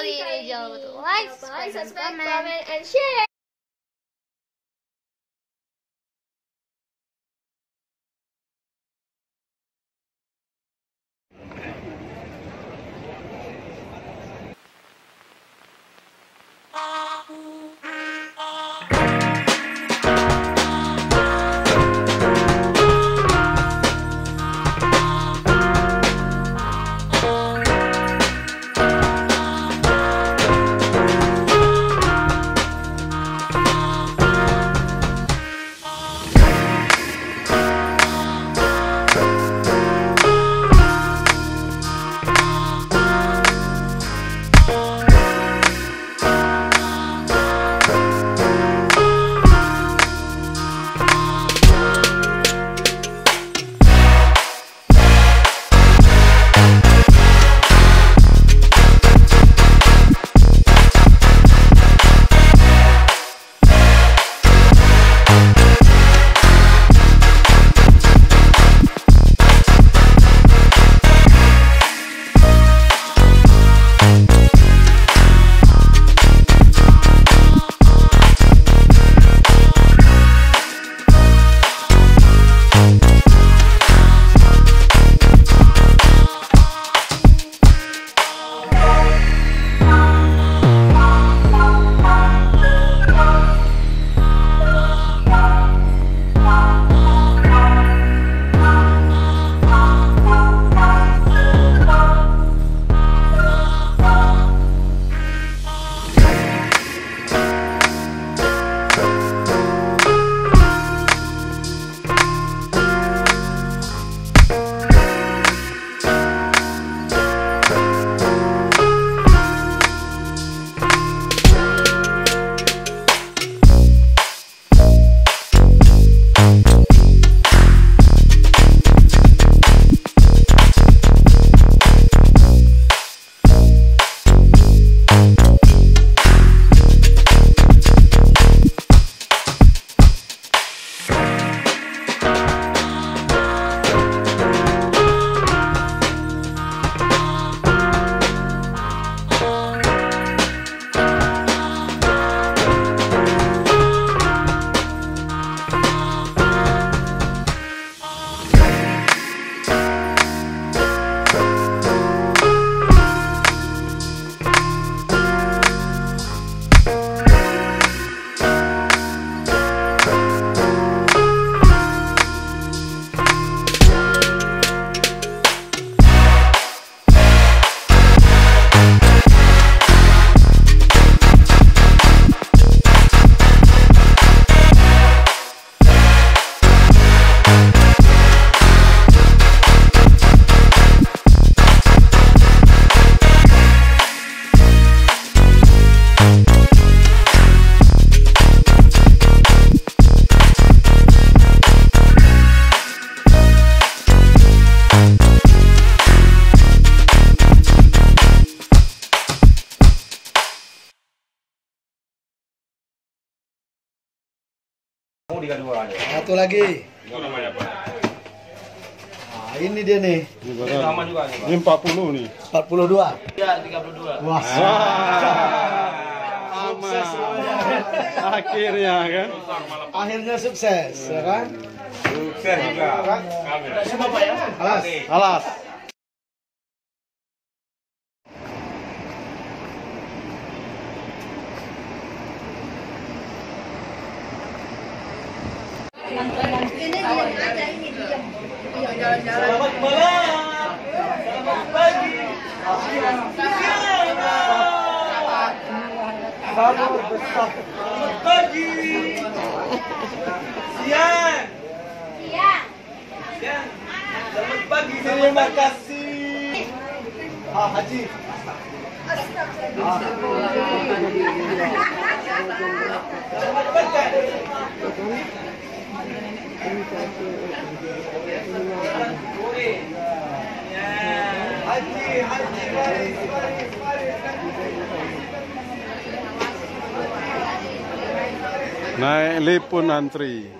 kali ini. Jangan lupa like, subscribe, comment, and share. Satu lagi. Itu namanya apa? Nah, ini dia nih. Ini sama juga nih, Pak. Ini 40 nih. 42. Iya, 32. Wah. Sama. Akhirnya kan. Akhirnya sukses, ya kan? Sukses juga. Alas. Alas. Selamat malam. Selamat pagi. Selamat pagi. Siang. Selamat pagi. Terima kasih. Haji. Selamat pagi. Naik lift pun antri.